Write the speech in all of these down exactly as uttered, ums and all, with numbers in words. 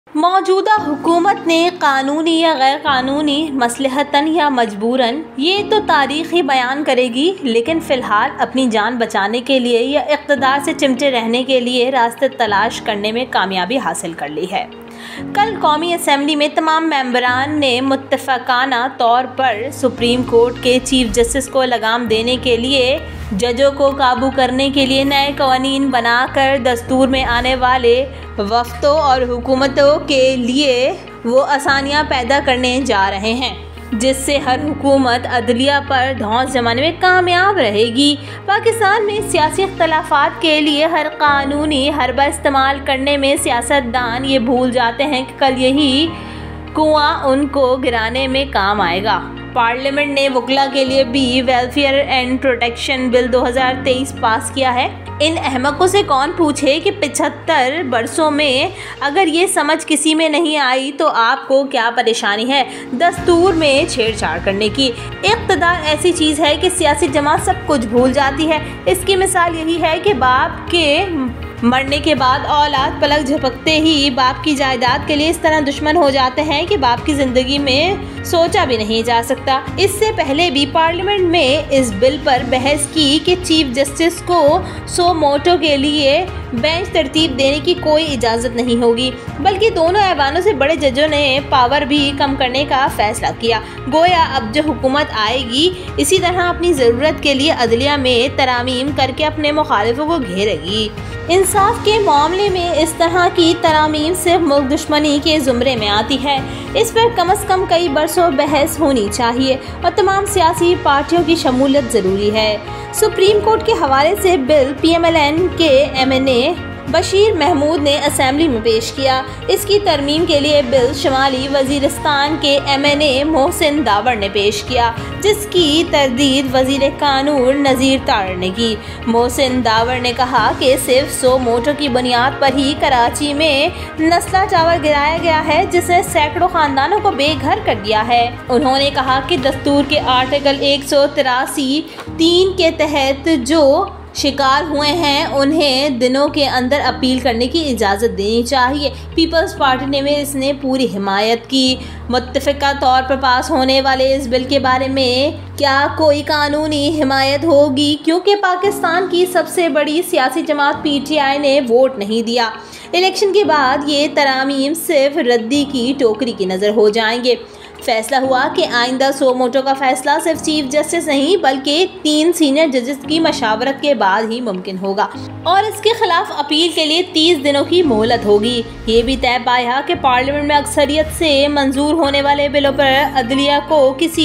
मौजूदा हुकूमत ने कानूनी या गैर कानूनी मसलहतन या मजबूरन ये तो तारीख़ ही बयान करेगी, लेकिन फ़िलहाल अपनी जान बचाने के लिए या इक़्तिदार से चिमटे रहने के लिए रास्ते तलाश करने में कामयाबी हासिल कर ली है। कल कौमी असम्बली में तमाम मेंबरान ने मुत्तफ़क़ाना तौर पर सुप्रीम कोर्ट के चीफ जस्टिस को लगाम देने के लिए जजों को काबू करने के लिए नए कवानीन बनाकर दस्तूर में आने वाले वफ़्तों और हुकूमतों के लिए वो आसानियाँ पैदा करने जा रहे हैं, जिससे हर हुकूमत अदलिया पर धौंस जमाने में कामयाब रहेगी। पाकिस्तान में सियासी इख्तलाफात के लिए हर कानूनी हरबा इस्तेमाल करने में सियासतदान ये भूल जाते हैं कि कल यही कुआं उनको गिराने में काम आएगा। पार्लियामेंट ने वकला के लिए भी वेलफेयर एंड प्रोटेक्शन बिल दो हज़ार तेईस पास किया है। इन अहमकों से कौन पूछे कि पिछहत्तर बरसों में अगर ये समझ किसी में नहीं आई तो आपको क्या परेशानी है दस्तूर में छेड़छाड़ करने की। इक़्तिदार ऐसी चीज़ है कि सियासी जमात सब कुछ भूल जाती है। इसकी मिसाल यही है कि बाप के मरने के बाद औलाद पलक झपकते ही बाप की जायदाद के लिए इस तरह दुश्मन हो जाते हैं कि बाप की ज़िंदगी में सोचा भी नहीं जा सकता। इससे पहले भी पार्लियामेंट में इस बिल पर बहस की कि चीफ जस्टिस को सो मोटो के लिए बेंच तरतीब देने की कोई इजाज़त नहीं होगी, बल्कि दोनों ऐवानों से बड़े जजों ने पावर भी कम करने का फैसला किया। गोया अब जो हुकूमत आएगी इसी तरह अपनी ज़रूरत के लिए अदलिया में तरामीम करके अपने मुखालिफों को घेरेगी। इंसाफ के मामले में इस तरह की तरामीम सिर्फ मुल्क दुश्मनी के ज़ुमरे में आती है। इस पर कम अज़ कम कई बरसों बहस होनी चाहिए और तमाम सियासी पार्टियों की शमूलियत ज़रूरी है। सुप्रीम कोर्ट के हवाले से bill P M L N के M N A Bashir Mahmood ने असेंबली में पेश किया। इसकी तरमीम के लिए बिल शुमाली वजीरिस्तान के M N A Mohsin Dawar ने पेश किया, जिसकी तरदीद वजीर कानून नज़ीर तार ने की। मोहसिन दावर ने कहा कि सिर्फ सो मोटो की बुनियाद पर ही कराची में नस्ला चावल गिराया गया है, जिसने सैकड़ों खानदानों को बेघर कर दिया है। उन्होंने कहा कि दस्तूर के आर्टिकल एक सौ तिरासी तीन के तहत जो शिकार हुए हैं उन्हें दिनों के अंदर अपील करने की इजाज़त देनी चाहिए। पीपल्स पार्टी ने में इसने पूरी हिमायत की। मुत्तफ़िका तौर पर पास होने वाले इस बिल के बारे में क्या कोई कानूनी हिमायत होगी, क्योंकि पाकिस्तान की सबसे बड़ी सियासी जमात पी टी आई ने वोट नहीं दिया। इलेक्शन के बाद ये तरामीम सिर्फ रद्दी की टोकरी की नज़र हो जाएंगे। फैसला हुआ कि आइंदा सो मोटो का फैसला सिर्फ चीफ जस्टिस नहीं बल्कि तीन सीनियर जजेस की मशावरत के बाद ही मुमकिन होगा और इसके खिलाफ अपील के लिए तीस दिनों की मोहलत होगी। ये भी तय पाया कि पार्लियामेंट में अक्सरियत से मंजूर होने वाले बिलों पर अदलिया को किसी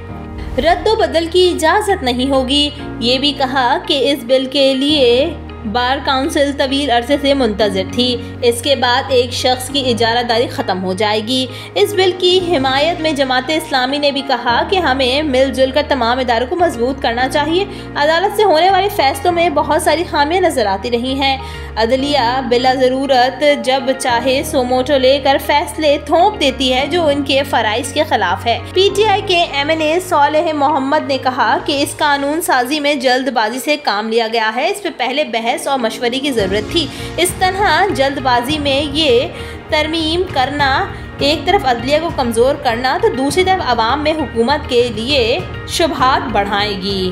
रद्दोबदल की इजाज़त नहीं होगी। ये भी कहा कि इस बिल के लिए बार काउंसिल तवील अरसे से मुंतज़िर थी। इसके बाद एक शख्स की इजारादारी ख़त्म हो जाएगी। इस बिल की हिमायत में जमात इस्लामी ने भी कहा कि हमें मिलजुल कर तमाम इदारों को मजबूत करना चाहिए। अदालत से होने वाले फैसलों में बहुत सारी खामियां नज़र आती रही हैं। अदलिया बिला ज़रूरत जब चाहे सो मोटो लेकर फैसले थोप देती है जो उनके फ़राइज़ के ख़िलाफ़ है। पी टी आई के M N A Saleh Mohammad ने कहा कि इस कानून साजी में जल्दबाजी से काम लिया गया है। इस पर पहले बहस और मशवरे की ज़रूरत थी। इस तरह जल्दबाजी में ये तरमीम करना एक तरफ अदलिया को कमज़ोर करना तो दूसरी तरफ आवाम में हुकूमत के लिए शुबहात बढ़ाएगी।